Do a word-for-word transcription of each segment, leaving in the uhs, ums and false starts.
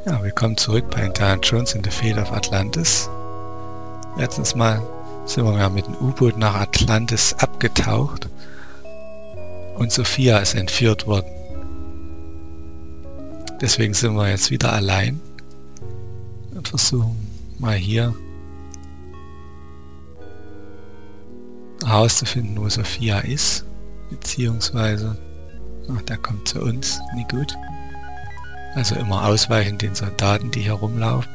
Ja, willkommen zurück bei Indiana Jones and the Fate of Atlantis. Letztens Mal sind wir ja mit dem U-Boot nach Atlantis abgetaucht und Sophia ist entführt worden. Deswegen sind wir jetzt wieder allein und versuchen mal hier herauszufinden, wo Sophia ist, beziehungsweise, ach, der kommt zu uns, nicht gut. Also immer ausweichen den Soldaten, die hier rumlaufen.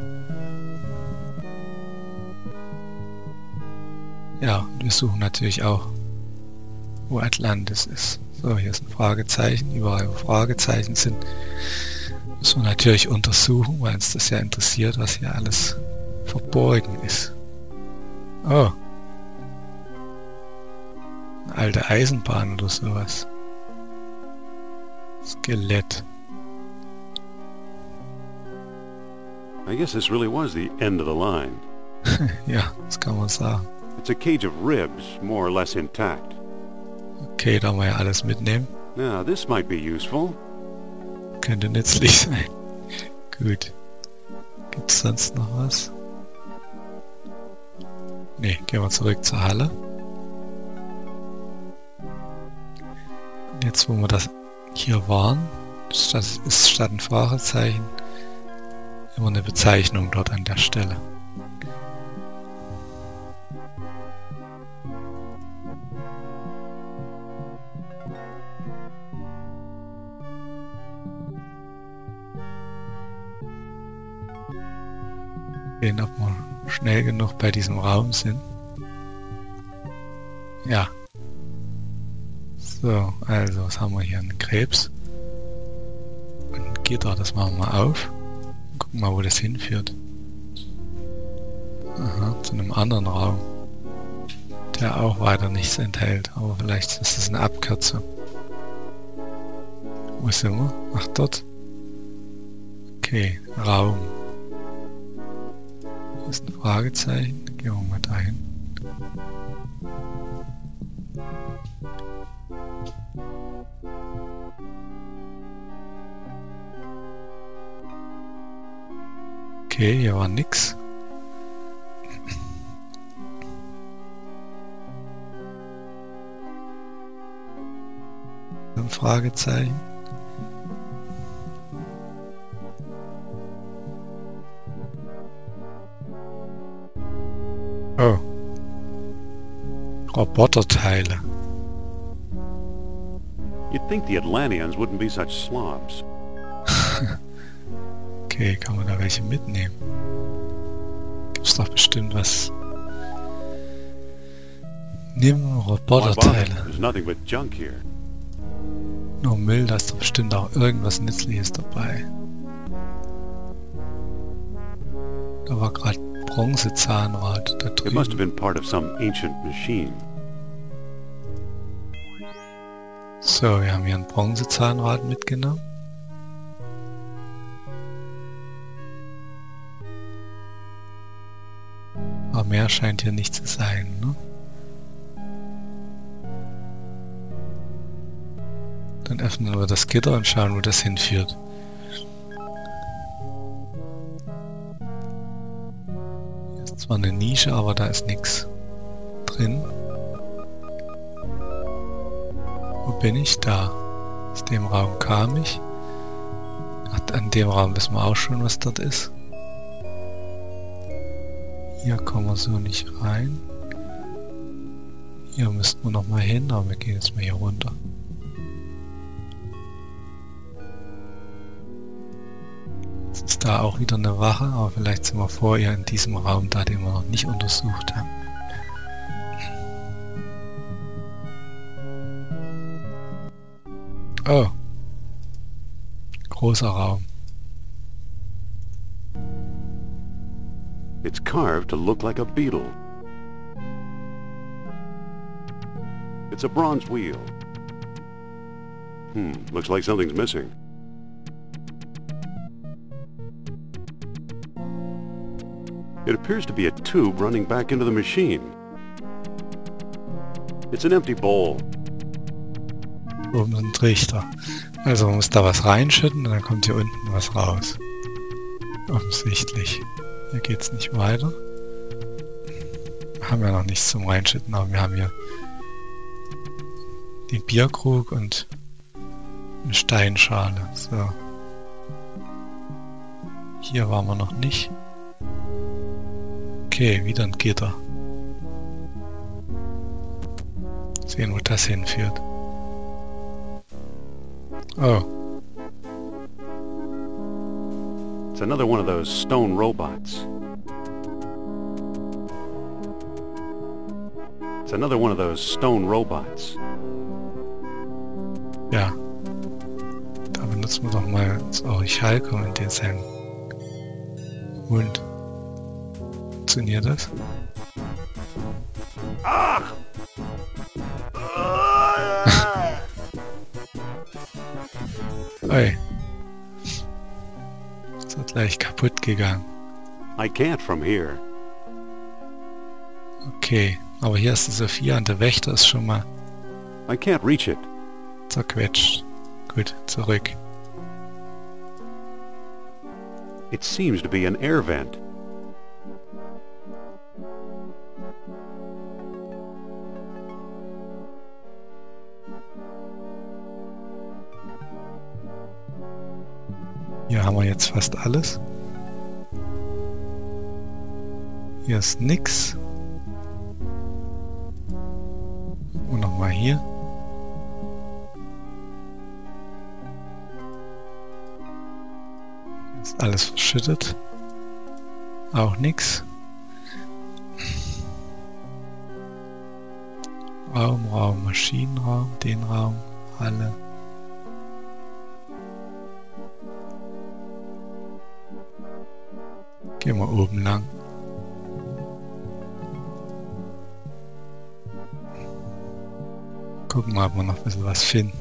Ja, wir suchen natürlich auch, wo Atlantis ist. So, hier ist ein Fragezeichen. Überall, wo Fragezeichen sind, müssen wir natürlich untersuchen, weil uns das ja interessiert, was hier alles verborgen ist. Oh. Eine alte Eisenbahn oder sowas. Skelett. I guess this really was the end of the line. Ja, das kann man sagen. It's a cage of ribs, more or less intact. Okay, da haben wir ja alles mitnehmen. Now, this might be useful. Könnte nützlich sein. Gut. Gibt's sonst noch was? Ne, gehen wir zurück zur Halle. Und jetzt, wo wir das hier waren, statt, ist statt ein Fragezeichen immer eine Bezeichnung dort an der Stelle. Sehen, ob wir schnell genug bei diesem Raum sind. Ja. So, also, was haben wir hier? Einen Krebs. Und ein Gitter, das machen wir auf. Gucken mal, wo das hinführt. Aha, zu einem anderen Raum, der auch weiter nichts enthält. Aber vielleicht ist es eine Abkürzung. Wo sind wir? Ach, dort. Okay, Raum. Hier ist ein Fragezeichen. Dann gehen wir mal dahin. Okay, hier war nix. Ein Fragezeichen. Oh. Roboterteile. You'd think the Atlanteans wouldn't be such slobs. Okay, kann man da welche mitnehmen? Gibt's doch bestimmt was. Nimm Roboterteile. There's nothing but junk here. Nur Müll, da ist doch bestimmt auch irgendwas Nützliches dabei. Da war gerade Bronzezahnrad da It must have drüben. been part of some ancient machine. So, wir haben hier ein Bronzezahnrad mitgenommen. Aber mehr scheint hier nicht zu sein, ne? Dann öffnen wir das Gitter und schauen, wo das hinführt. Hier ist zwar eine Nische, aber da ist nichts drin. Wo bin ich? Da. Aus dem Raum kam ich. Ach, an dem Raum wissen wir auch schon, was dort ist. Hier kommen wir so nicht rein. Hier müssten wir noch mal hin, aber wir gehen jetzt mal hier runter. Jetzt ist da auch wieder eine Wache, aber vielleicht sind wir vor ihr in diesem Raum da, den wir noch nicht untersucht haben. Oh. Großer Raum. It's carved to look like a beetle. It's a bronze wheel. Hmm, looks like something's missing. It appears to be a tube running back into the machine. It's an empty bowl. Oben ein Trichter. Also man muss da was reinschütten und dann kommt hier unten was raus. Offensichtlich. Hier geht's nicht weiter. Wir haben ja noch nichts zum Reinschütten, aber wir haben hier den Bierkrug und eine Steinschale. So. Hier waren wir noch nicht. Okay, wieder ein Gitter. Sehen, wo das hinführt. Oh. It's another one of those stone robots. It's another one of those stone robots. Ja. Da benutzen wir doch mal das Aurichalkum in den seinen Mund. Funktioniert das? Ach! Oi. Ist doch gleich kaputt gegangen. I can't from here. Okay, aber hier ist die Sophia und der Wächter ist schon mal I can't reach it. zerquetscht. Gut, zurück. It seems to be an air vent. Hier haben wir jetzt fast alles. Hier ist nix. Und nochmal hier. Hier ist alles verschüttet. Auch nix. Raum, Raum, Maschinenraum, den Raum, alle. Gehen wir oben lang. Gucken wir, ob wir noch ein bisschen was finden.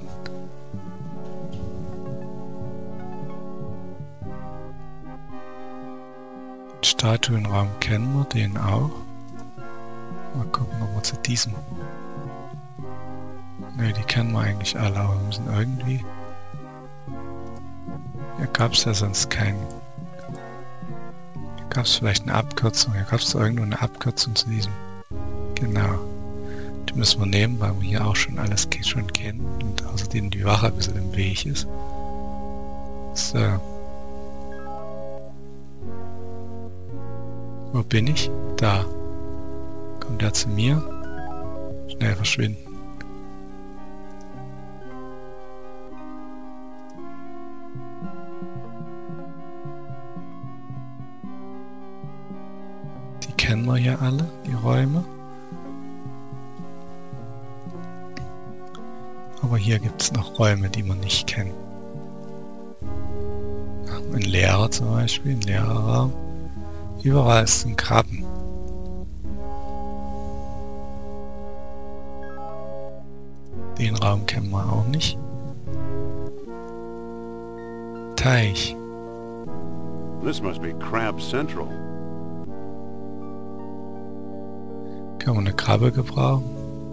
Den Statuenraum kennen wir, den auch. Mal gucken, ob wir zu diesem... Ne, die kennen wir eigentlich alle, aber wir müssen irgendwie... Hier gab es ja sonst keinen... Gab es vielleicht eine Abkürzung? Hier gab es irgendwo eine Abkürzung zu diesem. Genau. Die müssen wir nehmen, weil wir hier auch schon alles schon kennen und außerdem die Wache ein bisschen im Weg ist. So. Wo bin ich? Da. Kommt der zu mir? Schnell verschwinden. Kennen wir hier alle, die Räume. Aber hier gibt es noch Räume, die wir nicht kennen. Ein Lehrer zum Beispiel, ein Lehrerraum. Überall sind Krabben. Den Raum kennen wir auch nicht. Teich. This must be Crab Central. Kann man eine Krabbe gebrauchen?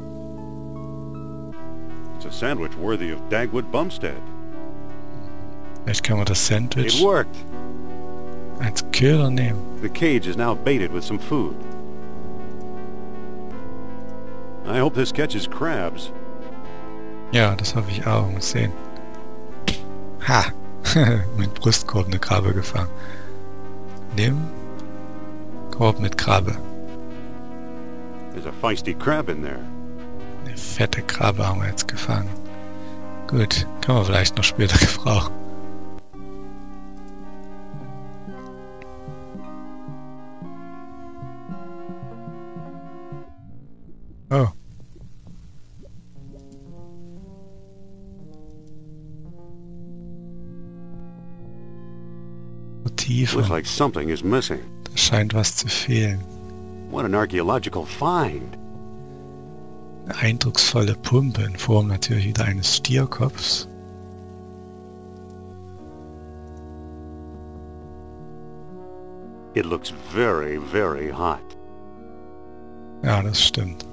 It's a sandwich worthy of Dagwood Bumstead. Vielleicht kann man das It Sandwich worked. als Köder nehmen. The cage is now baited with some food. I hope this catches crabs. Ja, das hoffe ich auch. Mal sehen. Ha! Mit Brustkorb eine Krabbe gefangen. Nimm Korb mit Krabbe. There's a feisty crab in there. Eine fette Krabbe haben wir jetzt gefangen. Gut, können wir vielleicht noch später gebrauchen. Oh. Motive. Looks like something is missing. Da scheint was zu fehlen. What an archaeological find. Eine eindrucksvolle Pumpe in Form natürlich wieder eines Stierkopfs. It looks very, very hot. Ja, das stimmt.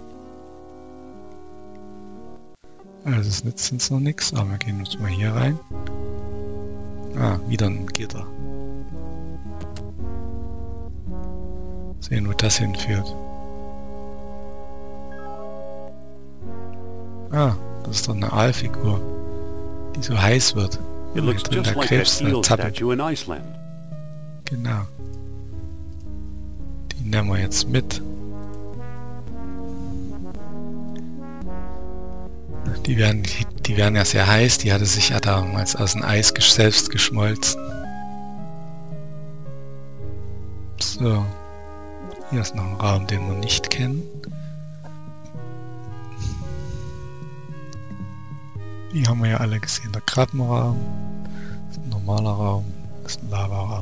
Also es nützt uns noch nichts, aber wir gehen jetzt mal hier rein. Ah, wieder ein Gitter. Sehen, wo das hinführt. Ah, das ist doch eine Aalfigur, die so heiß wird. It looks Drin just der like Krebs that äh, eel zappelt. statue in Iceland. Genau. Die nehmen wir jetzt mit. Die werden, die werden ja sehr heiß. Die hatte sich ja damals aus dem Eis gesch- selbst geschmolzen. So. Hier ist noch ein Raum, den wir nicht kennen. Die haben wir ja alle gesehen. Der Krabbenraum. Das ist ein normaler Raum. Das ist ein Lavaraum.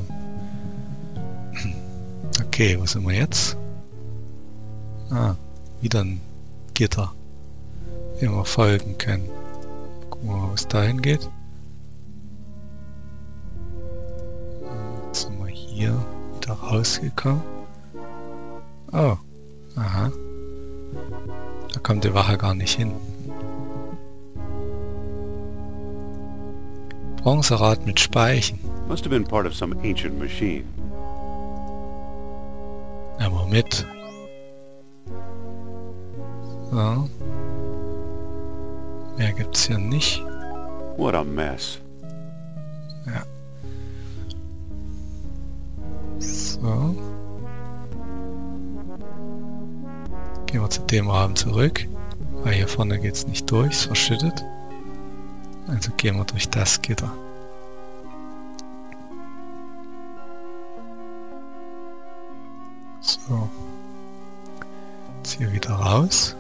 Okay, wo sind wir jetzt? Ah, wieder ein Gitter, dem wir folgen können. Gucken wir mal, wo es dahin geht. Jetzt sind wir hier wieder rausgekommen. Oh, aha. Da kommt die Wache gar nicht hin. Bronzerad mit Speichen. Must have been part of some ancient machine. Aber mit. So. Mehr gibt's hier nicht. What a mess. Ja. So. Gehen wir zu dem Raum zurück. Weil hier vorne geht's nicht durch, ist verschüttet. Also gehen wir durch das Gitter. So. Jetzt hier wieder raus.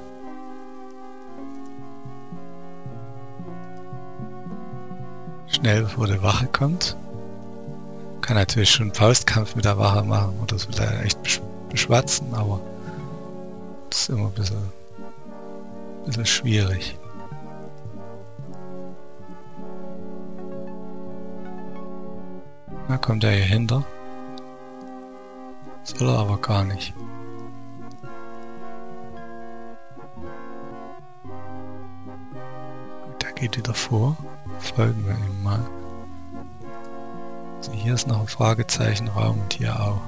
Schnell bevor die Wache kommt. Kann natürlich schon einen Faustkampf mit der Wache machen oder so da echt besch beschwatzen, aber das ist immer ein bisschen, ein bisschen schwierig. Da kommt er hier hinter. Soll er aber gar nicht. Gut, der geht wieder vor. Folgen wir ihm mal. Also hier ist noch ein Fragezeichenraum und hier auch.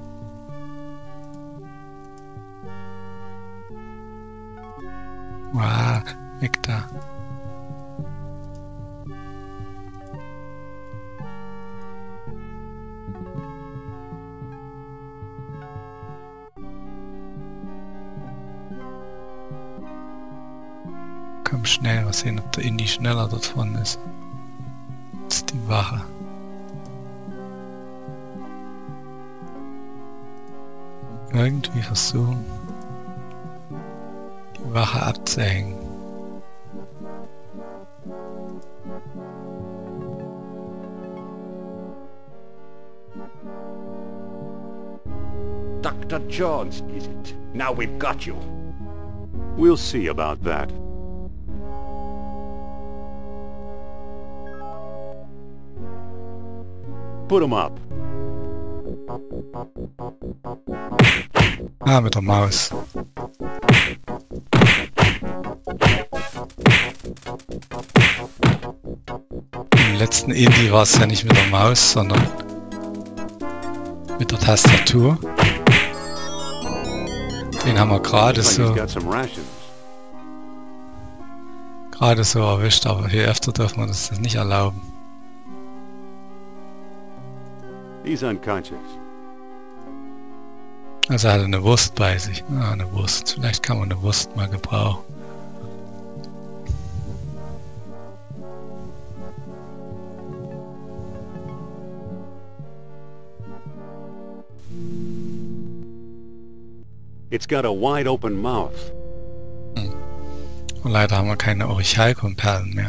Wow, weg da. Komm schnell, mal sehen, ob der Indy schneller dort vorne ist. Das ist die Wache. Irgendwie versuchen, die Wache abzuhängen. Doctor Jones, is it? Now we've got you. We'll see about that. Put him up. Ah, mit der Maus. Im letzten Indie war es ja nicht mit der Maus, sondern mit der Tastatur. Den haben wir gerade Looks like so, he's got some rations. gerade so erwischt, aber viel öfter dürfen wir das nicht erlauben. He's unconscious. Also er hatte eine Wurst bei sich. Ah, eine Wurst. Vielleicht kann man eine Wurst mal gebrauchen. It's got a wide open mouth. Und leider haben wir keine Orichalcum-Perlen mehr.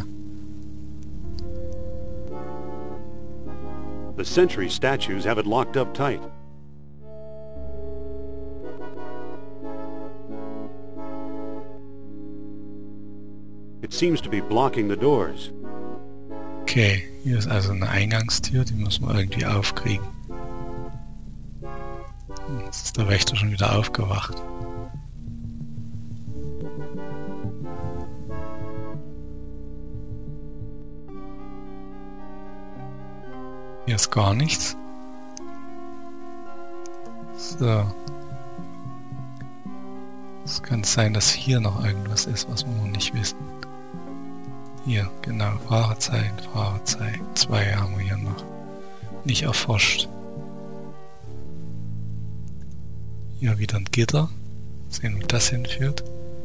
The Century statues have it locked up tight. It seems to be blocking the doors. Okay, hier ist also eine Eingangstür, die müssen wir irgendwie aufkriegen. Jetzt ist der Wächter schon wieder aufgewacht. Hier ist gar nichts. So. Es kann sein, dass hier noch irgendwas ist, was wir noch nicht wissen. Hier, genau, Fahrerzeiten, Fahrerzeiten. Zwei haben wir hier noch nicht erforscht. Hier wieder ein Gitter. Sehen, wo das hinführt.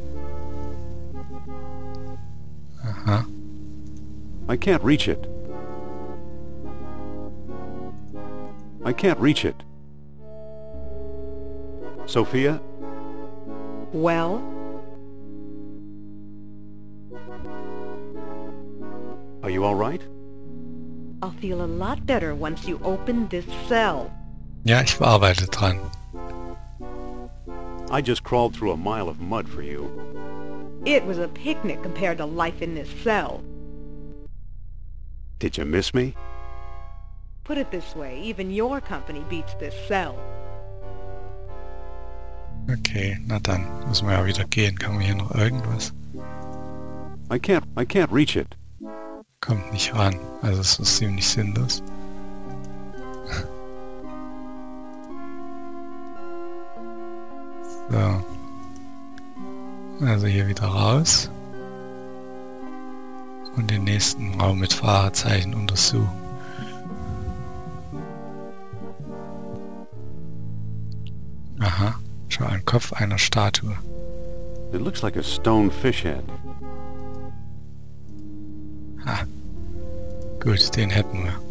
Aha. I can't reach it. I can't reach it. Sophia? Well? Are you all right? I'll feel a lot better once you open this cell. Ja, ich bearbeite dran. I just crawled through a mile of mud for you. It was a picnic compared to life in this cell. Did you miss me? Put it this way, even your company beats this cell. Okay, na dann müssen wir ja wieder gehen. Kann man hier noch irgendwas? I can't, I can't reach it. Kommt nicht ran. Also es ist ziemlich sinnlos. So. Also hier wieder raus. Und den nächsten Raum mit Fahrzeichen untersuchen. Aha, schau, ein Kopf einer Statue. It looks like a stone fish head. Ha. Gut, den hätten wir.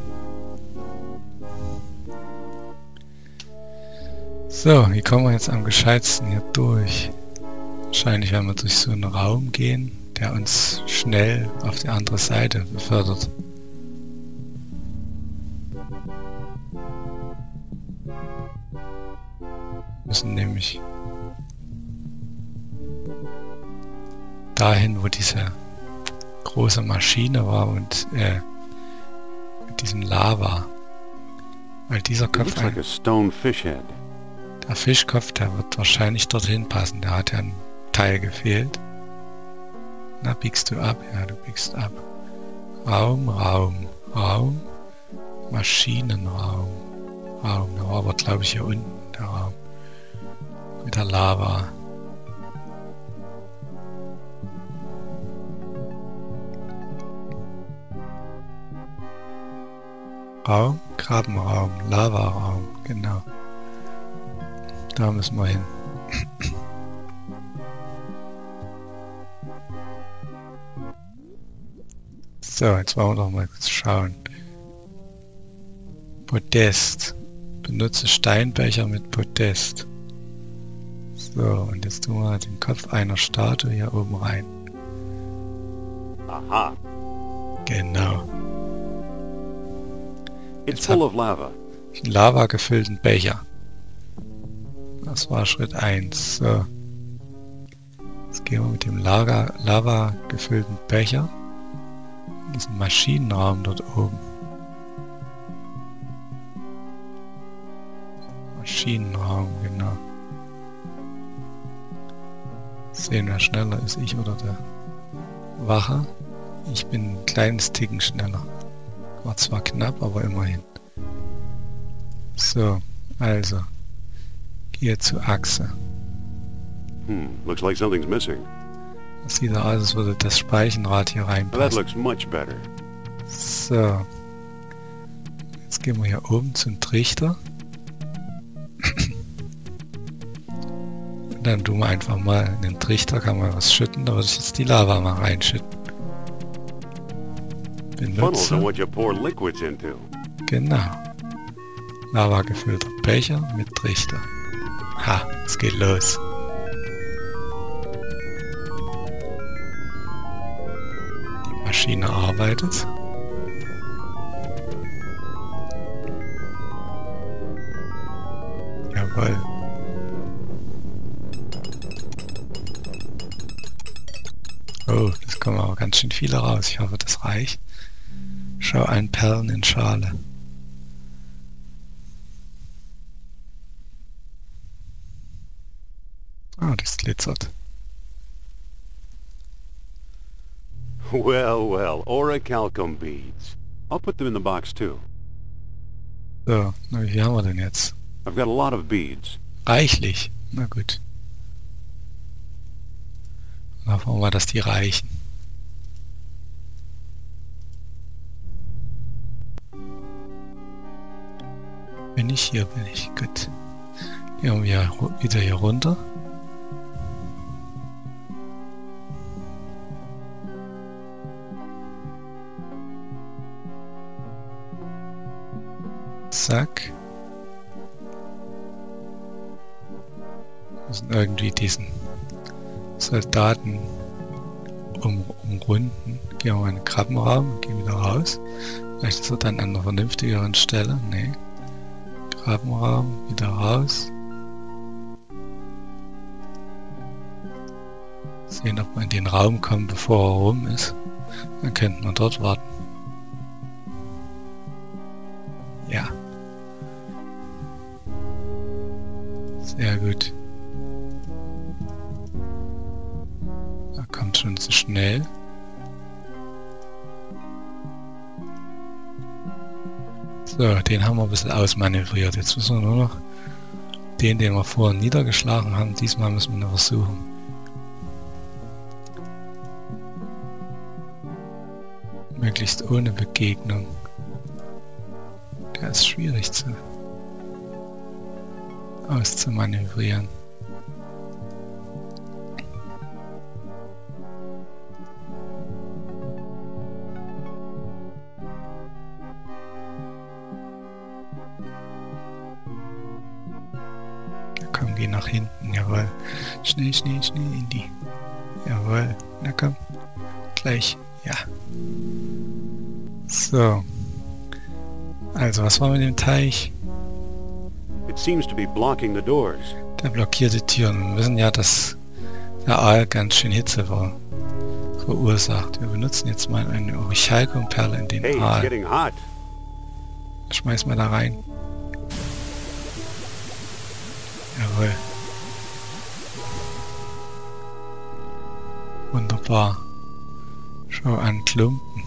So, wie kommen wir jetzt am gescheitsten hier durch? Wahrscheinlich werden wir durch so einen Raum gehen, der uns schnell auf die andere Seite befördert. Wir müssen nämlich dahin, wo diese große Maschine war und äh, mit diesem Lava. Weil dieser It Kopf, looks like ein, a stone fish head. der Fischkopf, der wird wahrscheinlich dorthin passen. Der hat ja ein Teil gefehlt. Na, biegst du ab? Ja, du biegst ab. Raum, Raum, Raum, Maschinenraum, Raum. Der war aber, glaube ich, hier unten, der Raum. Mit der Lava. Raum, Grabenraum, Lavaraum, genau. Da müssen wir hin. So, jetzt wollen wir doch mal kurz schauen. Podest. Benutze Steinbecher mit Podest. So, und jetzt tun wir den Kopf einer Statue hier oben rein. Aha. Genau. It's Jetzt full hab of lava. ich einen Lava gefüllten Becher. Das war Schritt eins. So. Jetzt gehen wir mit dem Lava, Lava gefüllten Becher in diesen Maschinenraum dort oben. Maschinenraum, genau. Sehen, wer schneller ist, ich oder der Wache. Ich bin ein kleines Ticken schneller. War zwar knapp, aber immerhin. So, also. Gehe zur Achse. Hmm, looks like something's missing. Das sieht so aus, als würde das Speichenrad hier Well, that reinpassen. looks much better. So. Jetzt gehen wir hier oben zum Trichter. Und dann tun wir einfach mal in den Trichter, kann man was schütten. Da würde ich jetzt die Lava mal reinschütten. Funnels are Benutze. what you pour liquids into. Genau. Lava gefüllter Becher mit Trichter. Ha, es geht los. Die Maschine arbeitet. Jawohl. Oh, das kommen aber ganz schön viele raus. Ich hoffe, das reicht. Schau, ein Perlen in Schale. Ah, das glitzert. Well, well, orichalcum beads. I'll put them in the box too. So, na, wie viel haben wir denn jetzt? I've got a lot of beads. Reichlich. Na gut. Hoffen wir mal, dass die reichen. Bin ich hier, bin ich. Gut. Gehen wir wieder hier runter. Zack. Wir müssen irgendwie diesen Soldaten um, umrunden. Gehen wir mal in den Krabbenraum und gehen wieder raus. Vielleicht ist er dann an einer vernünftigeren Stelle. Nee. Krabbenraum, wieder raus. Sehen, ob wir in den Raum kommen, bevor er rum ist. Dann könnten wir dort warten. Ja. Sehr gut. Er kommt schon zu schnell. So, den haben wir ein bisschen ausmanövriert. Jetzt müssen wir nur noch den, den wir vorhin niedergeschlagen haben. Diesmal müssen wir noch versuchen. Möglichst ohne Begegnung. Der ist schwierig zu auszumanövrieren. Komm, geh nach hinten, jawohl. Schnell, schnell, schnell in die. Jawohl. Na komm. Gleich. Ja. So. Also, was war mit dem Teich? It seems to be blocking the doors. Der blockiert die Türen. Wir wissen ja, dass der Aal ganz schön Hitze war, verursacht. Wir benutzen jetzt mal eine Orichalcum-Perle in den Hey, it's Aal. getting hot. Schmeiß mal da rein. Jawohl. Wunderbar. Schau an, Klumpen.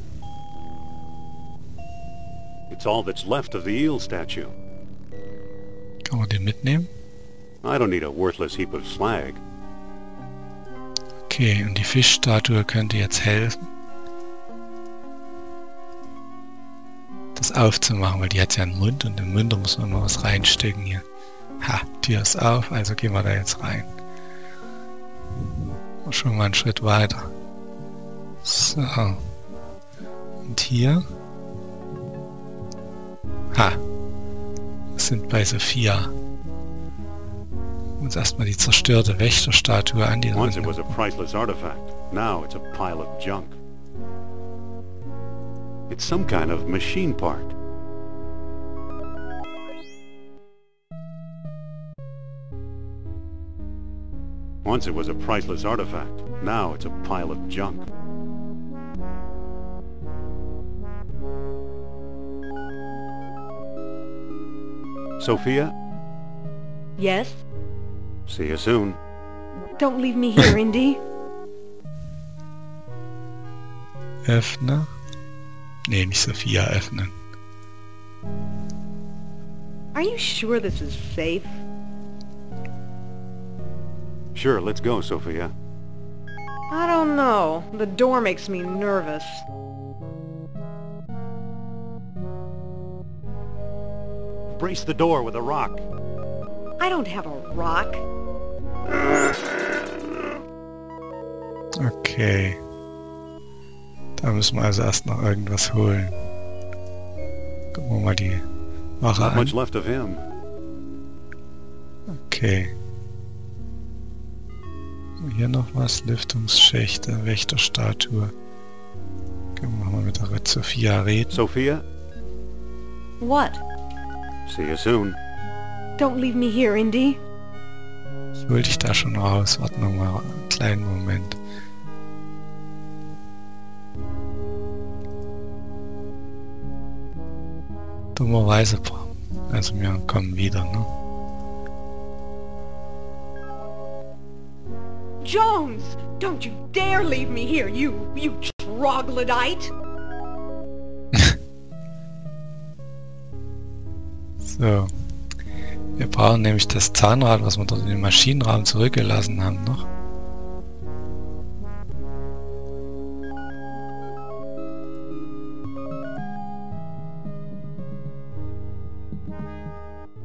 It's all that's left of the eel statue. Kann man den mitnehmen? I don't need a worthless heap of slag. Okay, und die Fischstatue könnte jetzt helfen, das aufzumachen, weil die hat ja einen Mund und im Mund da muss man mal was reinstecken hier. Ha, Tür ist auf, also gehen wir da jetzt rein. Schon mal einen Schritt weiter. So. Und hier. Ha. Wir sind bei Sophia. Uns erstmal die zerstörte Wächterstatue an, die da Once it unten- was a priceless artifact. Now it's a pile of junk. It's some kind of machine part. Once it was a priceless artifact. Now it's a pile of junk. Sophia, Yes? see you soon. Don't leave me here, Indy. Öffne. Nee, nicht Sophia öffnen. Are you sure this is safe? Sure, let's go, Sophia. I don't know. The door makes me nervous. Brace the door with a rock. I don't have a rock. Okay. Da müssen wir also erst noch irgendwas holen. Gucken wir mal die Wache Not much an. left of him. Okay. Hier noch was. Lüftungsschächte, Wächterstatue. Können wir mal mit der Sophia reden. Sophia, What? see you soon. Don't leave me here, Indy. Ich hol dich da schon raus. Warte noch mal einen kleinen Moment. Dummerweise, also wir kommen wieder, ne? Jones! Don't you dare leave me here, you, you troglodyte! So. Wir brauchen nämlich das Zahnrad, was wir dort in den Maschinenraum zurückgelassen haben, noch.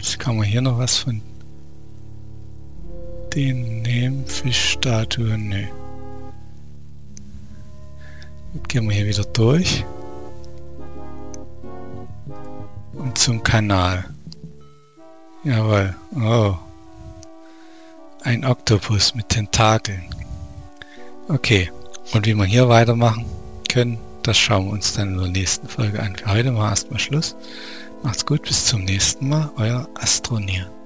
Gut, kann man hier noch was von den nehmen? Fischstatuen? Nö. Gut, gehen wir hier wieder durch. Und zum Kanal. Jawohl. Oh. Ein Oktopus mit Tentakeln. Okay. Und wie wir hier weitermachen können, das schauen wir uns dann in der nächsten Folge an. Für heute machen wir erstmal Schluss. Macht's gut, bis zum nächsten Mal. Euer Astronier.